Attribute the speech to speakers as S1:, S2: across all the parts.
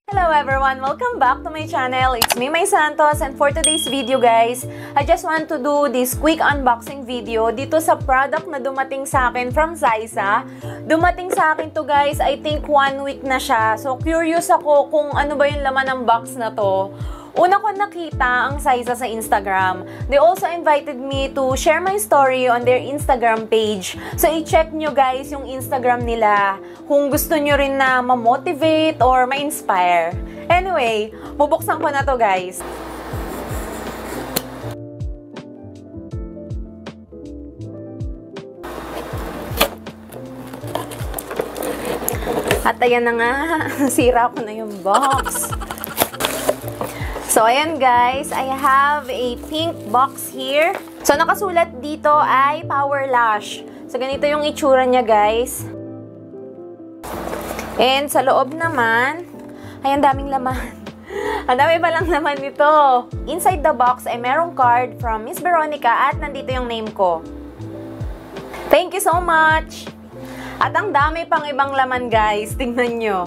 S1: Hello everyone! Welcome back to my channel. It's me, May Santos, and for today's video guys, I just want to do this quick unboxing video dito sa product na dumating sa akin from Zaiza. Dumating sa akin to guys, I think 1 week na siya. So curious ako kung ano ba yung laman ng box na to. Una ko nakita ang Zaiza sa Instagram. They also invited me to share my story on their Instagram page. So, i-check nyo guys yung Instagram nila kung gusto nyo rin na ma-motivate or ma-inspire. Anyway, bubuksan ko na to guys. At ayan na nga, sira ko na yung box. So, ayan guys, I have a pink box here. So, nakasulat dito ay Power Lash. So, ganito yung itsura niya guys. And sa loob naman, ay ang daming laman. Ang dami palang laman nito. Inside the box ay merong card from Miss Veronica at nandito yung name ko. Thank you so much! At ang dami pang ibang laman guys, tingnan nyo.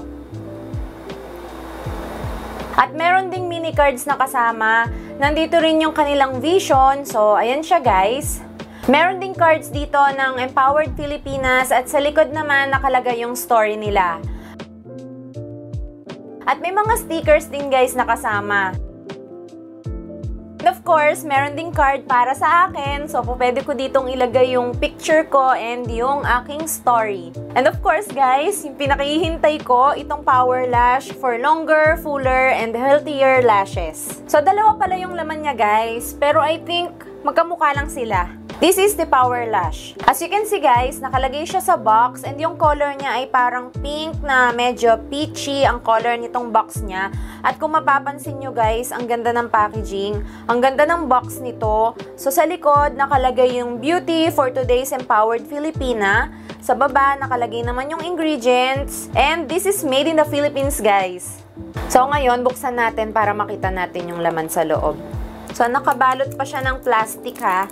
S1: At meron ding mini cards na kasama. Nandito rin yung kanilang vision. So, ayan siya guys. Meron ding cards dito ng Empowered Filipinas at sa likod naman nakalagay yung story nila. At may mga stickers din guys na kasama. And of course, meron ding card para sa akin. So, pwede ko ditong ilagay yung picture ko and yung aking story. And of course, guys, yung pinakihintay ko, itong Power Lash for longer, fuller, and healthier lashes. So, dalawa pala yung laman niya, guys. Pero I think, magkamukha lang sila. This is the Power Lash. As you can see guys, nakalagay siya sa box and yung color niya ay parang pink na medyo peachy ang color nitong box niya. At kung mapapansin nyo guys, ang ganda ng packaging, ang ganda ng box nito. So sa likod, nakalagay yung Beauty for Today's Empowered Filipina. Sa baba, nakalagay naman yung ingredients. And this is made in the Philippines guys. So ngayon, buksan natin para makita natin yung laman sa loob. So nakabalot pa siya ng plastic ha.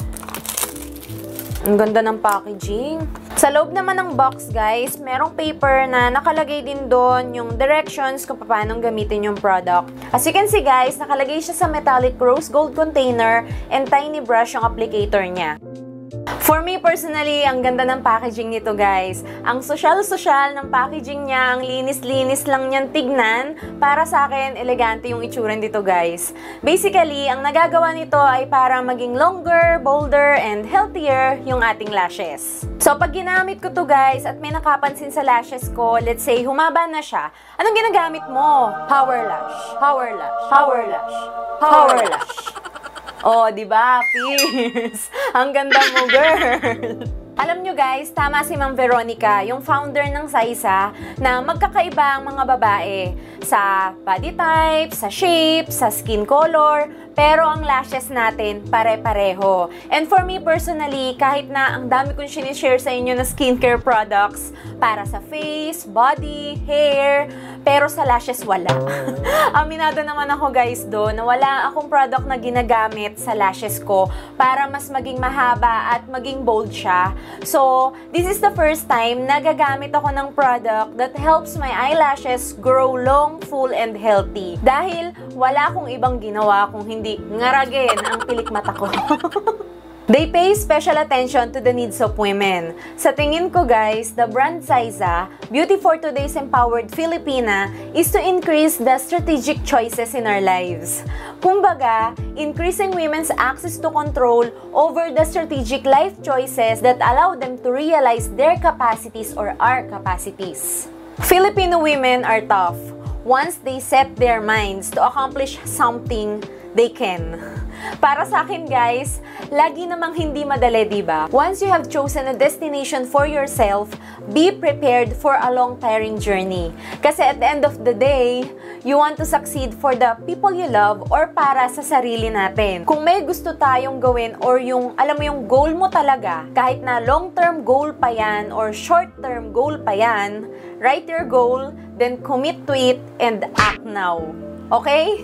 S1: Ang ganda ng packaging. Sa loob naman ng box, guys, merong paper na nakalagay din doon yung directions kung paano gamitin yung product. As you can see, guys, nakalagay siya sa metallic rose gold container and tiny brush yung applicator niya. For me, personally, ang ganda ng packaging nito, guys. Ang social-social ng packaging niya, ang linis-linis lang niyan tignan. Para sa akin, elegante yung itsura nito, guys. Basically, ang nagagawa nito ay para maging longer, bolder, and healthier yung ating lashes. So, pag ginamit ko to, guys, at may nakapansin sa lashes ko, let's say, humaba na siya, anong ginagamit mo? Power Lash. Power Lash. Power Lash. Power Lash. Oh, di ba? Fierce. Ang ganda mo, girl. Alam nyo guys, tama si Ma'am Veronica, yung founder ng Zaiza, na magkakaiba ang mga babae sa body type, sa shape, sa skin color, pero ang lashes natin pare-pareho. And for me personally, kahit na ang dami kong sinishare sa inyo na skincare products para sa face, body, hair, pero sa lashes wala. Aminado naman ako guys doon na wala akong product na ginagamit sa lashes ko para mas maging mahaba at maging bold siya. So, this is the first time na gagamit ako ng product that helps my eyelashes grow long, full, and healthy. Dahil wala akong ibang ginawa kung hindi ngaragin ang pilik mata ko. They pay special attention to the needs of women. Sa tingin ko guys, the brand Zaiza, Beauty for Today's Empowered Filipina, is to increase the strategic choices in our lives. Kumbaga, increasing women's access to control over the strategic life choices that allow them to realize their capacities or our capacities. Filipino women are tough. Once they set their minds to accomplish something, they can. Para sa akin guys, lagi namang hindi madali, diba? Once you have chosen a destination for yourself, be prepared for a long tiring journey. Kasi at the end of the day, you want to succeed for the people you love or para sa sarili natin. Kung may gusto tayong gawin or yung, alam mo yung goal mo talaga, kahit na long-term goal pa yan or short-term goal pa yan, write your goal, then commit to it and act now. Okay?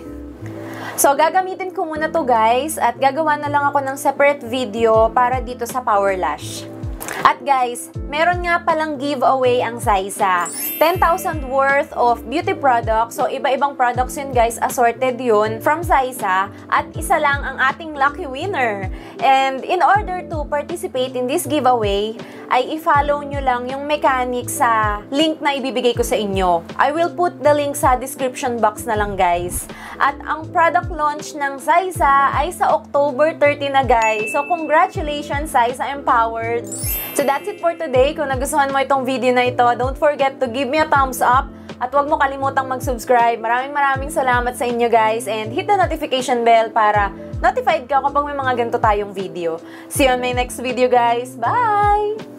S1: So, gagamitin ko muna to guys at gagawa na lang ako ng separate video para dito sa Power Lash. At guys, meron nga palang giveaway ang Zaiza. 10,000 worth of beauty products. So, iba-ibang products yun guys. Assorted yun from Zaiza. At isa lang ang ating lucky winner. And in order to participate in this giveaway, ay i-follow nyo lang yung mechanics sa link na ibibigay ko sa inyo. I will put the link sa description box na lang guys. At ang product launch ng Zaiza ay sa October 30 na guys. So, congratulations Zaiza Empowered! So that's it for today. Kung nagustuhan mo itong video na ito, don't forget to give me a thumbs up at huwag mo kalimutang mag-subscribe. Maraming salamat sa inyo guys and hit the notification bell para notified ka kapag may mga ganito tayong video. See you on my next video guys. Bye!